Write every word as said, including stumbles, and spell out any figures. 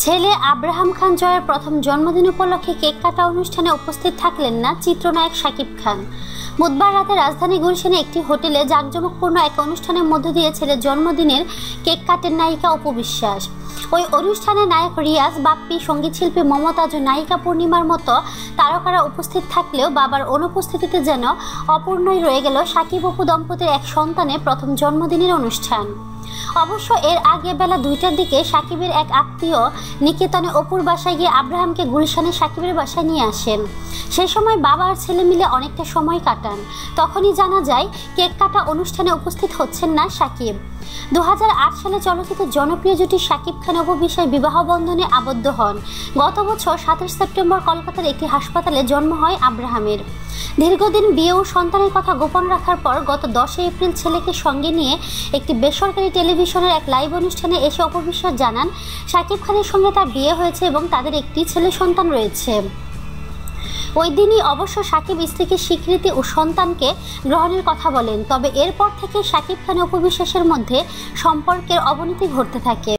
ছেলে আব্রাহাম খান জয়ের প্রথম জন্মদিন উপলক্ষে কেক কাটা অনুষ্ঠানে উপস্থিত থাকলেন না চিত্রনায়ক শাকিব খান। বুধবার রাতে রাজধানী গুলশানে একটি হোটেলে জাঁকজমকপূর্ণ এক অনুষ্ঠানের মধ্য দিয়ে ছেলের জন্মদিনের কেক কাটেন নায়িকা অপু বিশ্বাস। ওই অনুষ্ঠানে নায়ক রিয়াজ, বাপ্পি, সঙ্গীতশিল্পী মমতাজ ও নায়িকা পূর্ণিমার মতো তারকারা উপস্থিত থাকলেও বাবার অনুপস্থিতিতে যেন অপূর্ণই রয়ে গেল শাকিব অপু দম্পতির এক সন্তানের প্রথম জন্মদিনের অনুষ্ঠান। অবশ্য এর আগে বেলা দুইটার দিকে শাকিবের এক আত্মীয় নিকেতনে অপুর বাসায় গিয়ে আব্রাহামকে গুলশানে শাকিবের বাসায় নিয়ে আসেন। সেই সময় বাবা আর ছেলে মিলে অনেকটা সময় কাটান। তখনই জানা যায় কেক কাটা অনুষ্ঠানে উপস্থিত হচ্ছেন না শাকিব। দু হাজার আট সালে চলচ্চিত্রের জনপ্রিয় জুটি শাকিব খান অপু বিশ্বাস বিবাহ বন্ধনে আবদ্ধ হন। গত বছর সাতাশ সেপ্টেম্বর কলকাতার একটি হাসপাতালে জন্ম হয় আব্রাহামের। দীর্ঘদিন বিয়ে ও সন্তানের কথা গোপন রাখার পর গত দশই এপ্রিল ছেলেকে সঙ্গে নিয়ে একটি বেসরকারি টেলিভিশনের এক লাইভ অনুষ্ঠানে এসে অপু বিশ্বাস জানান শাকিব খানের সঙ্গে তার বিয়ে হয়েছে এবং তাদের একটি ছেলে সন্তান রয়েছে। ওই দিনই অবশ্য শাকিব স্ত্রীকে স্বীকৃতি ও সন্তানকে গ্রহণের কথা বলেন। তবে এরপর থেকে শাকিব খান অপু বিশ্বাসের মধ্যে সম্পর্কের অবনতি ঘটতে থাকে।